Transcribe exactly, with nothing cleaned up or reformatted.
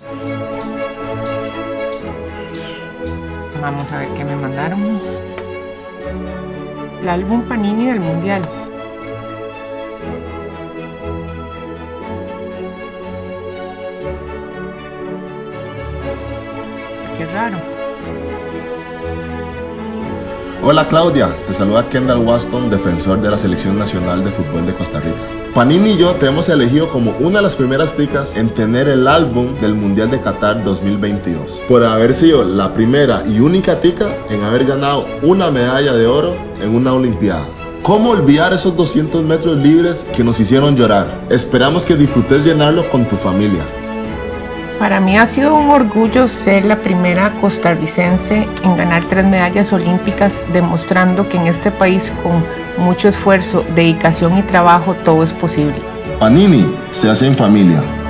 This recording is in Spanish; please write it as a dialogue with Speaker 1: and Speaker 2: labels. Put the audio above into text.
Speaker 1: Vamos a ver qué me mandaron. El álbum Panini del Mundial. Qué raro.
Speaker 2: Hola Claudia, te saluda Kendall Waston, defensor de la Selección Nacional de Fútbol de Costa Rica. Panini y yo te hemos elegido como una de las primeras ticas en tener el álbum del Mundial de Qatar dos mil veintidós, por haber sido la primera y única tica en haber ganado una medalla de oro en una olimpiada. ¿Cómo olvidar esos doscientos metros libres que nos hicieron llorar? Esperamos que disfrutes llenarlo con tu familia.
Speaker 1: Para mí ha sido un orgullo ser la primera costarricense en ganar tres medallas olímpicas, demostrando que en este país con mucho esfuerzo, dedicación y trabajo todo es posible.
Speaker 2: Panini se hace en familia.